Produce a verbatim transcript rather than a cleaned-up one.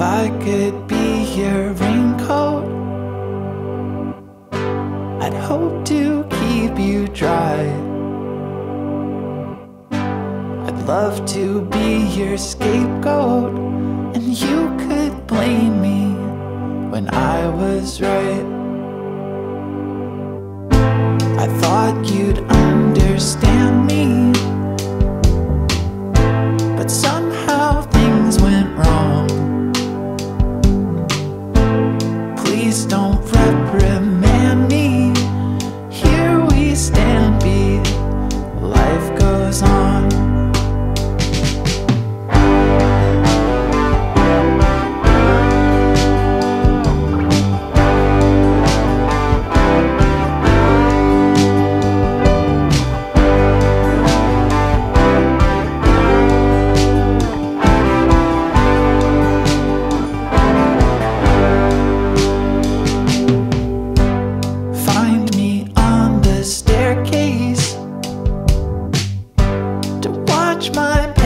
I could be your raincoat, I'd hope to keep you dry. I'd love to be your scapegoat, and you could blame me when I was right. I thought you'd understand me, but somehow things went wrong. Please don't reprimand me. Here we stand, B. Life goes on. Staircase to watch my